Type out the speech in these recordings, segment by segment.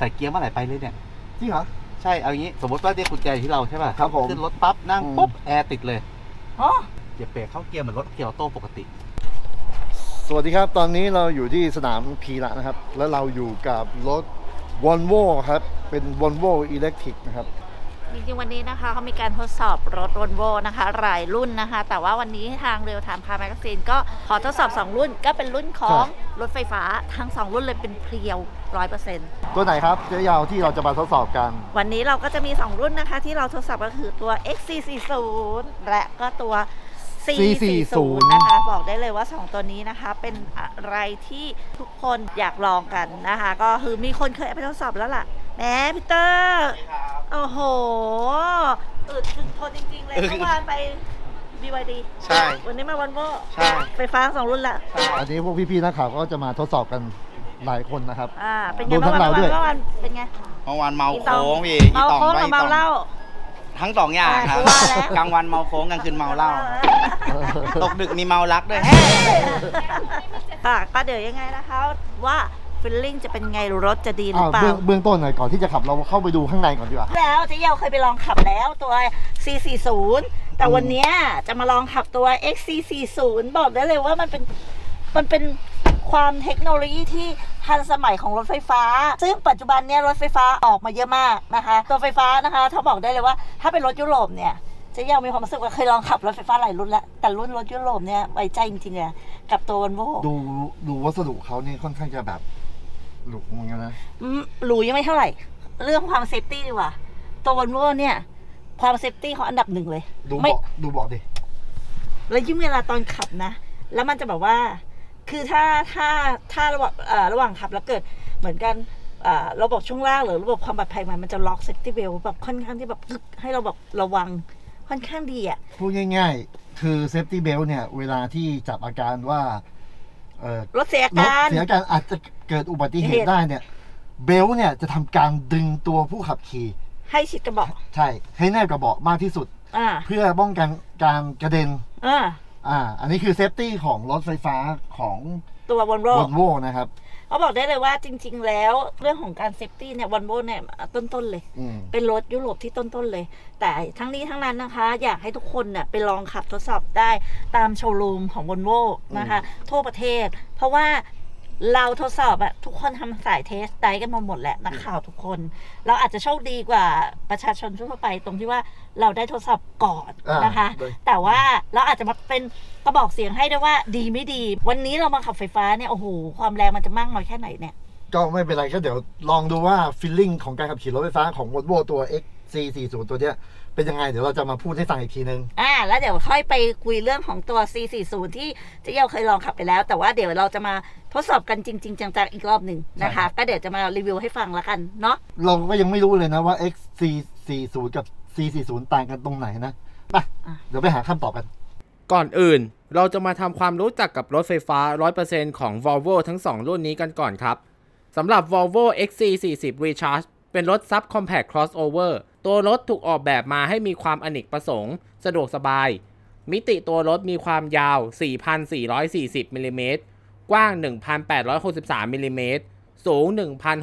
ใส่เกียร์เมื่อไหร่ไปเลยเนี่ยจริงเหรอใช่เอางี้สมมติว่าเรียกกุญแจที่เราใช่ป่ะครับผมขึ้นรถปั๊บนั่งปุ๊บแอร์ติดเลยอ๋อเหยียบเบรกเข้าเกียร์เหมือนรถเกียร์ออโต้ปกติสวัสดีครับตอนนี้เราอยู่ที่สนามพีระนะครับแล้วเราอยู่กับรถ Volvo ครับเป็น Volvo Electric นะครับจริงๆวันนี้นะคะเขามีการทดสอบรถ Volvo นะคะหลายรุ่นนะคะแต่ว่าวันนี้ทาง Real Time Car Magazine ก็ขอทดสอบ2รุ่นก็เป็นรุ่นของรถไฟฟ้าทั้ง2รุ่นเลยเป็นเพียว 100% ตัวไหนครับเจ๊ยาวที่เราจะมาทดสอบกันวันนี้เราก็จะมี2รุ่นนะคะที่เราทดสอบก็คือตัว XC40 และก็ตัว C40 นะคะบอกได้เลยว่า2ตัวนี้นะคะเป็นอะไรที่ทุกคนอยากลองกันนะคะก็คือมีคนเคยไปทดสอบแล้วล่ะแหมพี่เตอร์โอ้โหอึดถึงทนจริงๆเลยเมื่อวานไป BYD ใช่วันนี้มา Volvo ใช่ไฟฟ้า2รุ่นละอันนี้พวกพี่ๆนักข่าวก็จะมาทดสอบกันหลายคนนะครับเป็นไงเมื่อวานเป็นไงเมื่อวานเมาโค้งพี่เมาโค้งกับเมาเหล้าทั้ง2อย่างครับกลางวันเมาโค้งกลางคืนเมาเหล้าตกดึกมีเมารักด้วยก็เดี๋ยวยังไงนะคะว่าฟีลลิ่งจะเป็นไงรถจะดีหรือเปล่าเบื้องต้นหน่อยก่อนที่จะขับเราเข้าไปดูข้างในก่อนดีกว่าแล้วเจ๊เยาเคยไปลองขับแล้วตัว C40 แต่วันนี้จะมาลองขับตัว XC40 บอกได้เลยว่ามันเป็นความเทคโนโลยีที่ทันสมัยของรถไฟฟ้าซึ่งปัจจุบันเนี้ยรถไฟฟ้าออกมาเยอะมากนะคะตัวไฟฟ้านะคะถ้าบอกได้เลยว่าถ้าเป็นรถยุโรปเนี่ยเจ๊ยังมีความรู้สึกว่าเคยลองขับรถไฟฟ้าหลายรุ่นแล้วแต่รุ่นรถยุโรปเนี่ยไว้ใจจริงๆเลยกับตัว Volvo ดูวัสดุเขานี่ค่อนข้างจะแบบหรูเหมือนกันนะหรูยังไม่เท่าไหร่เรื่องความเซฟตี้ดีกว่าตัว Volvo เนี่ยความเซฟตี้เขาอันดับ1เลยดูเบาะดิแล้วยิ่งเวลาตอนขับนะแล้วมันจะแบบว่าคือถ้าระหว่างขับแล้วเกิดเหมือนกันระบบช่วงล่างหรือระบบความปลอดภัยมันจะล็อกเซฟตี้เบลแบบค่อนข้างที่แบบให้เราแบบระวังค่อนข้างดีอ่ะพูดง่ายๆคือเซฟตี้เบลเนี่ยเวลาที่จับอาการว่ารถเสียการอาจจะเกิดอุบัติเหตุได้เนี่ยเบลเนี่ยจะทำการดึงตัวผู้ขับขี่ให้ชิดกระบอกใช่ให้แนบกระบอกมากที่สุดเพื่อป้องกันการกระเด็นอันนี้คือเซฟตี้ของรถไฟฟ้าของตัว Volvo นะครับเขาบอกได้เลยว่าจริงๆแล้วเรื่องของการเซฟตี้เนี่ย Volvo เนี่ยต้นๆเลยเป็นรถยุโรปที่ต้นๆเลยแต่ทั้งนี้ทั้งนั้นนะคะอยากให้ทุกคนเนี่ยไปลองขับทดสอบได้ตามโชว์รูมของ Volvo นะคะทั่วประเทศเพราะว่าเราทดสอบทุกคนทำสายเทสไดกันมาหมดแหละนักข่าวทุกคนเราอาจจะโชคดีกว่าประชาชนทั่วไปตรงที่ว่าเราได้ทดสอบก่อนนะคะแต่ว่าเราอาจจะมาเป็นกระบอกเสียงให้ได้ว่าดีไม่ดีวันนี้เรามาขับไฟฟ้าเนี่ยโอ้โหความแรงมันจะมากน้อยแค่ไหนเนี่ยก็ไม่เป็นไรก็เดี๋ยวลองดูว่าฟีลลิ่งของการขับขี่รถไฟฟ้าของ Volvo ตัว XC40 ตัวเนี้ยเป็นยังไงเดี๋ยวเราจะมาพูดให้ฟังอีกทีนึงแล้วเดี๋ยวค่อยไปคุยเรื่องของตัว C40 ที่เจ๊เยาเคยลองขับไปแล้วแต่ว่าเดี๋ยวเราจะมาทดสอบกันจริงๆจังๆอีกรอบหนึ่งนะคะก็เดี๋ยวจะมารีวิวให้ฟังแล้วกันเนาะเราก็ยังไม่รู้เลยนะว่า XC40 กับ C40 ต่างกันตรงไหนนะไปเดี๋ยวไปหาคำตอบกันก่อนอื่นเราจะมาทำความรู้จักกับรถไฟฟ้า 100% ของ Volvo ทั้ง2รุ่นนี้กันก่อนครับสำหรับ Volvo XC40 Recharge เป็นรถ Subcompact Crossover ตัวรถถูกออกแบบมาให้มีความอเนกประสงค์สะดวกสบายมิติตัวรถมีความยาว 4,440 มิลลิเมตรกว้าง 1,863 มิลลิเมตรสูง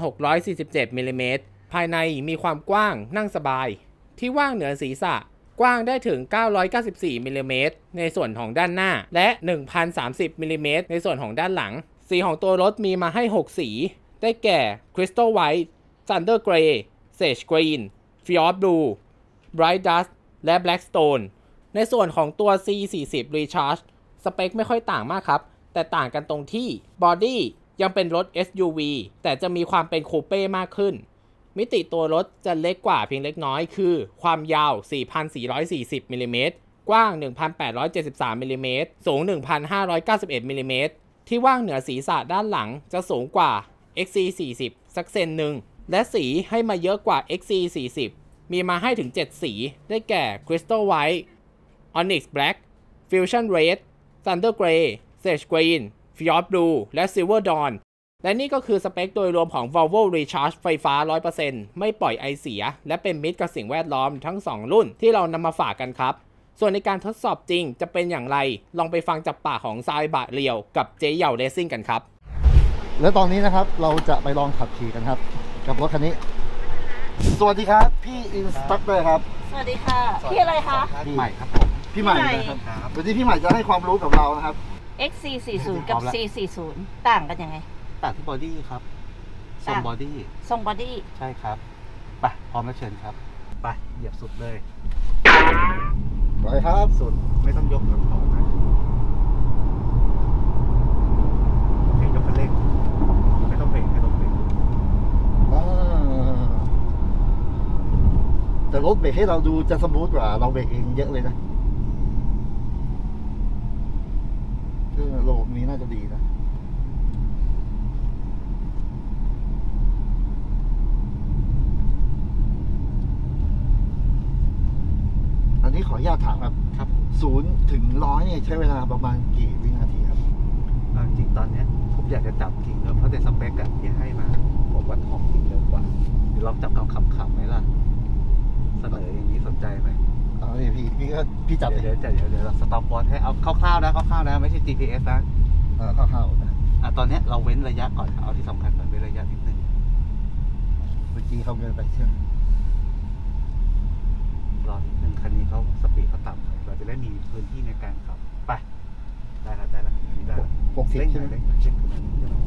1,647 มิลลิเมตรภายในมีความกว้างนั่งสบายที่ว่างเหนือศีรษะกว้างได้ถึง 994 มิลลิเมตรในส่วนของด้านหน้าและ 1,030 มิลลิเมตรในส่วนของด้านหลังสีของตัวรถมีมาให้6สีได้แก่ Crystal White Thunder Grey Sage Green Fjord Blue Bright Dust และ Blackstone ในส่วนของตัว C40 Recharge สเปคไม่ค่อยต่างมากครับแต่ต่างกันตรงที่บอดี้ยังเป็นรถ SUV แต่จะมีความเป็นคูเป้มากขึ้นมิติตัวรถจะเล็กกว่าเพียงเล็กน้อยคือความยาว 4,440 มิลลิเมตรกว้าง 1,873 มิลลิเมตรสูง 1,591 มิลลิเมตรที่ว่างเหนือศีรษะด้านหลังจะสูงกว่า XC40 สักเซนหนึ่งและสีให้มาเยอะกว่า XC40 มีมาให้ถึง7สีได้แก่ Crystal White Onyx Black Fusion Red Thunder Grey Sage Green Fjord Blue และ Silver Dawn และนี่ก็คือสเปคโดยรวมของ Volvo Recharge ไฟฟ้า 100% ไม่ปล่อยไอเสียและเป็นมิตรกับสิ่งแวดล้อมทั้ง2รุ่นที่เรานำมาฝากกันครับส่วนในการทดสอบจริงจะเป็นอย่างไรลองไปฟังจากปากของซายบะเรียวกับเจ๊เหย่าเรซิ่งกันครับและตอนนี้นะครับเราจะไปลองขับขี่กันครับกับรถคันนี้สวัสดีครับพี่อินสตัคเตอร์ครับสวัสดีค่ะพี่อะไรคะพี่ใหม่ครับผมพี่ใหม่นะครับวันนี้พี่ใหม่จะให้ความรู้กับเรานะครับ XC40 กับ C40 ต่างกันยังไงต่างที่บอดี้ครับทรงบอดี้ทรงบอดี้ใช่ครับไปพร้อมแล้วเชิญครับไปเหยียบสุดเลยไปครับสุดไม่ต้องยกกับเขานะโอเคยกคันเร่งไม่ต้องเบรกไม่ต้องเบรกแต่รถเบรกให้เราดูจะสมูทกว่าเราเบรกเองเยอะเลยนะคือระบบนี้น่าจะดีนะอันนี้ขออนุญาตถามครับครับ 0 ถึง 100เนี่ยใช้เวลาประมาณกี่วินาทีครับจริงตอนเนี้ยผมอยากจะจับจริงแล้วเพราะในสเปคอะที่ให้มาผมว่าของจริงเร็วกว่าเดี๋ยวลองจับคำขำๆไหมล่ะเสนออย่างนี้สนใจไหมเอาดิพี่จับเดี๋ยวเราสต็อปวอทให้เอาคร่าวๆนะคร่าวๆนะไม่ใช่ GPS นะเข้าๆนะตอนเนี้ยเราเว้นระยะก่อนเอาที่สำคัญก่อนเว้นระยะนิดนึงเมื่อกี้เขาเกินไปใช่ไหมรอนิดนึงคันนี้เขาสปีดเขาต่ำหน่อยเราจะได้มีพื้นที่ในการขับไปได้แล้วได้แล้ว 60 เร่งหใช่น่ไหอมยเร่งขึ้นมานิดนึง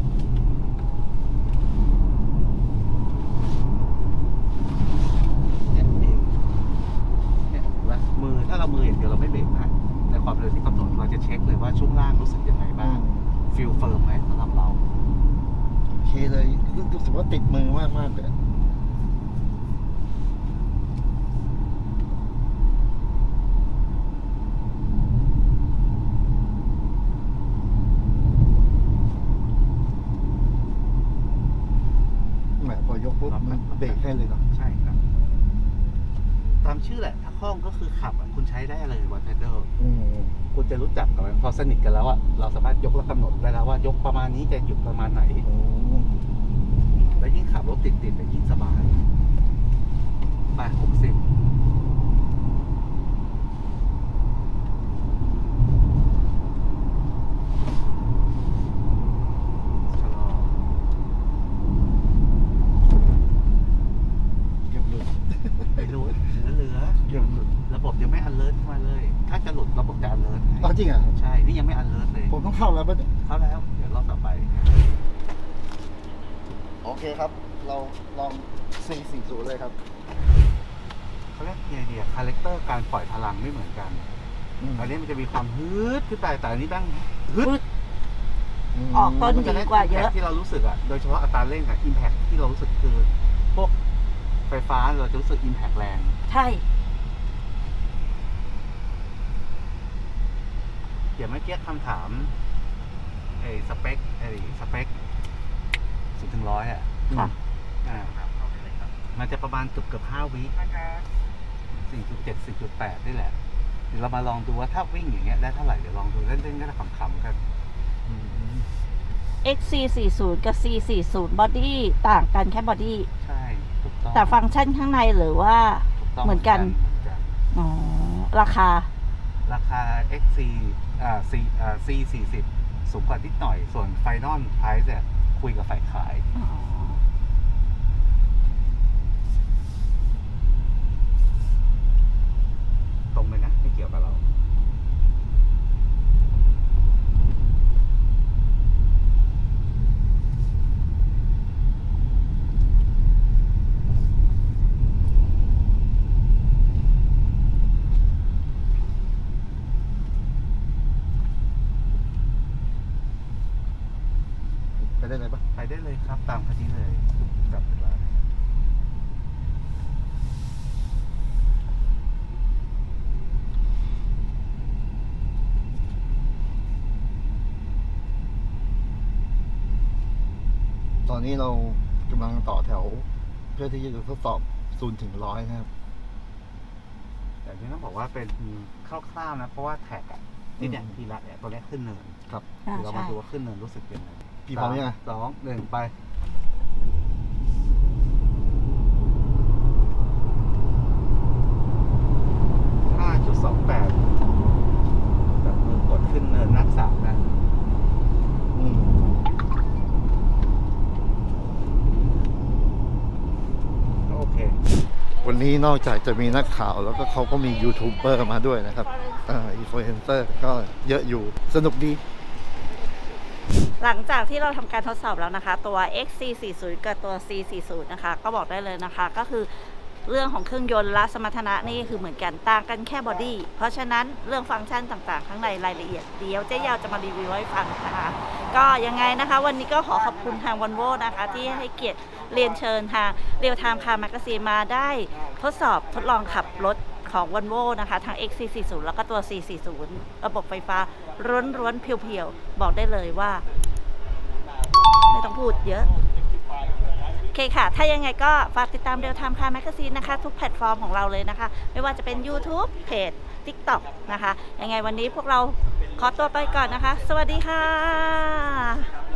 เนี่ยเองเนี่ยเห็นไหมมือถ้าเรามืออย่างเดียวเราไม่เบรกนะในความเร็วที่กำหนดเราจะเช็คเลยว่าช่วงล่างรู้สึกยังไงบ้างฟิลเฟิร์มไหมสำหรับเราโอเคเลยรู้สึกว่าติดมือมากเลยแหมพอยกปุ๊บมันเบรกให้เลยเนาะใช่ครับตามชื่อแหละถ้าคล่องก็คือขับคุณใช้ได้เลยวันเทเดอร์คุณจะรู้จักกับมันพอสนิทกันแล้วอ่ะเราสามารถยกและกำหนดได้แล้วว่ายกประมาณนี้จะหยุดประมาณไหนแล้วยิ่งขับรถติดแต่ยิ่งสบายไป60ชะลอเกือบหลุดไม่รู้เหลือเกือบหลุดระบบยังไม่อันเลิศมาเลย ถ้าจะหลุดระบบจะอันเลิศอ๋อจริงอ่ะใช่ นี่ยังไม่อันเลิศเลยผมต้องเข้าแล้วป่ะเนี่ยเข้าแล้ว เดี๋ยวรอบต่อไปโอเคครับ เราลอง 440 เลยครับเขาเรียกไอเดียคาแรคเตอร์การปล่อยพลังไม่เหมือนกันอันนี้มันจะมีความฮึดขึ้นไปแต่อันนี้บ้างฮึดออกต้นดีกว่าเยอะที่เรารู้สึกอ่ะ โดยเฉพาะอัตราเร่งอ่ะอิมแพคที่เรารู้สึกคือ พวกไฟฟ้าเราจะรู้สึกอิมแพคแรงใช่เดี๋ยวเมื่อกี้คำถามสเปค0 ถึง 100อ่ะค่ะมันจะประมาณเกือบ5 วิ4.7 4.8 นี่แหละ เดี๋ยวเรามาลองดูว่าถ้าวิ่งอย่างเงี้ยได้เท่าไหร่ เดี๋ยวลองดูเล่นๆก็ขำๆกัน XC40 กับ C40 บอดี้ต่างกันแค่บอดี้ใช่ถูกต้องแต่ฟังก์ชันข้างในหรือว่าถูกต้องเหมือนกัน อ๋อ ราคาราคา XC C40 สูงกว่านิดหน่อย ส่วน Final Price เนี่ยคุยกับฝ่ายขาย ตรงเลยนะ ไม่เกี่ยวกับเราไปได้เลยปะไปได้เลยครับ ตามคันนี้เลยจับเวลาตอนนี้เรากำลังต่อแถว เพื่อที่จะทดสอบ0 ถึง 100นะครับแต่ที่ต้องบอกว่าเป็นคร่าวๆนะ เพราะว่าแท็กอะที่เนี่ยทีละเนี่ยตัวนี้ขึ้นเนินครับอ่าเดี๋ยวเรามาใช่ดูว่าขึ้นเนินรู้สึกยังไงพี่พร้อมยังไง 2 1 ไป 5.28 แบบมือกดขึ้นเนินนักสามนะอืมวันนี้นอกจากจะมีนักข่าวแล้วก็เขาก็มียูทูบเบอร์มาด้วยนะครับอินฟลูเอนเซอร์ก็เยอะอยู่สนุกดีหลังจากที่เราทำการทดสอบแล้วนะคะตัว XC40 กับตัว C40 นะคะก็บอกได้เลยนะคะก็คือเรื่องของเครื่องยนต์และสมรรถนะนี่คือเหมือนกันต่างกันแค่บอดี้เพราะฉะนั้นเรื่องฟังก์ชันต่างๆข้างในรายละเอียดเดี๋ยวเจ๊ยาวจะมารีวิวให้ฟังนะคะก็ยังไงนะคะวันนี้ก็ขอขอบคุณทาง Volvo นะคะที่ให้เกียรติเรียนเชิญทาง Real Time Car Magazine มาได้ทดลองขับรถของ Volvo นะคะทั้ง XC40 แล้วก็ตัว C40 ระบบไฟฟ้าร้วนๆเพียวๆบอกได้เลยว่าไม่ต้องพูดเยอะโอเคค่ะถ้ายังไงก็ฝากติดตาม Real Time Car Magazine นะคะทุกแพลตฟอร์มของเราเลยนะคะไม่ว่าจะเป็น YouTube เพจ TikTok นะคะยังไงวันนี้พวกเราขอตัวไปก่อนนะคะสวัสดีค่ะ